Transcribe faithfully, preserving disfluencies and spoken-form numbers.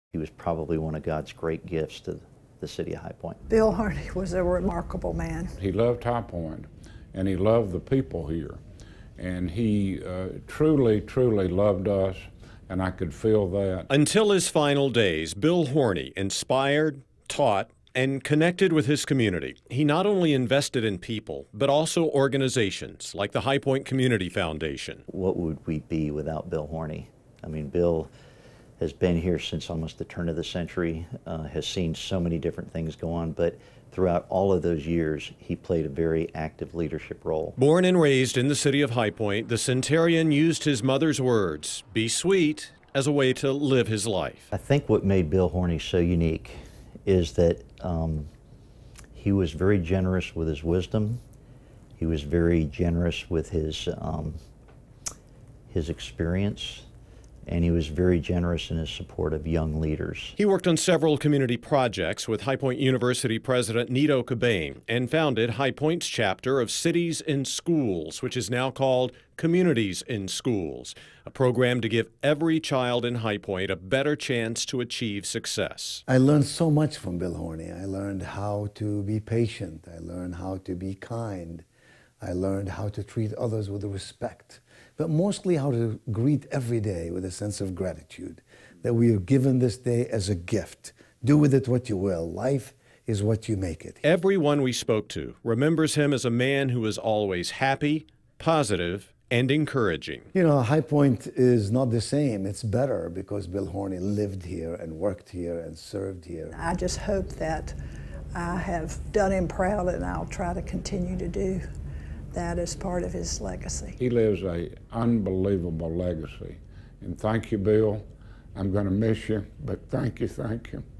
He was probably one of God's great gifts to the city of High Point. Bill Horney was a remarkable man. He loved High Point, and he loved the people here. And he uh, truly, truly loved us, and I could feel that. Until his final days, Bill Horney inspired, taught, and connected with his community. He not only invested in people, but also organizations like the High Point Community Foundation. What would we be without Bill Horney? I mean, Bill has been here since almost the turn of the century, uh, has seen so many different things go on, but throughout all of those years, he played a very active leadership role. Born and raised in the city of High Point, the centurion used his mother's words, "Be sweet," as a way to live his life. I think what made Bill Horney so unique is that um, he was very generous with his wisdom. He was very generous with his, um, his experience. And he was very generous in his support of young leaders. He worked on several community projects with High Point University President Nito Cobain and founded High Point's chapter of Cities in Schools, which is now called Communities in Schools, a program to give every child in High Point a better chance to achieve success. I learned so much from Bill Horney. I learned how to be patient. I learned how to be kind. I learned how to treat others with respect, but mostly how to greet every day with a sense of gratitude, that we are given this day as a gift. Do with it what you will. Life is what you make it. Everyone we spoke to remembers him as a man who was always happy, positive, and encouraging. You know, High Point is not the same. It's better because Bill Horney lived here and worked here and served here. I just hope that I have done him proud, and I'll try to continue to do that as part of his legacy. He lives an unbelievable legacy. And thank you, Bill. I'm going to miss you, but thank you, thank you.